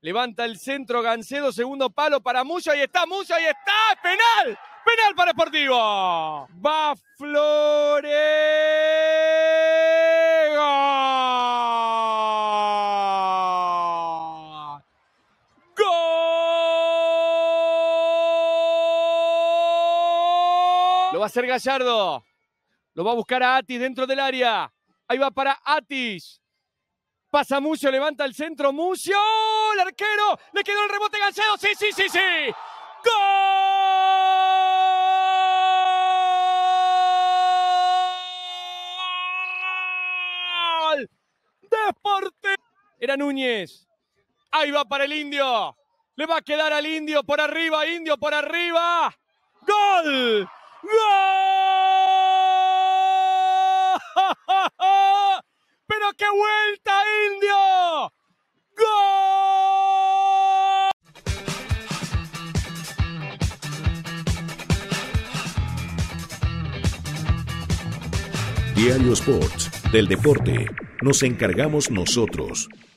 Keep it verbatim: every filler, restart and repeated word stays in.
Levanta el centro Gancedo, segundo palo para Musso, ahí está Musso, ahí está, penal, penal para Sportivo. Va Flores. ¡Gol! Lo va a hacer Gallardo. Lo va a buscar a Atis dentro del área. Ahí va para Atis. Pasa Mucio, levanta el centro. Mucio, el arquero. Le quedó el rebote Gancedo. Sí, sí, sí, sí. ¡Gol! Deporte. Era Núñez. Ahí va para el Indio. Le va a quedar al Indio por arriba. Indio por arriba. ¡Gol! ¡Gol! ¡Pero qué vuelta, Indio! ¡Gol! Diario Sports, del deporte, nos encargamos nosotros.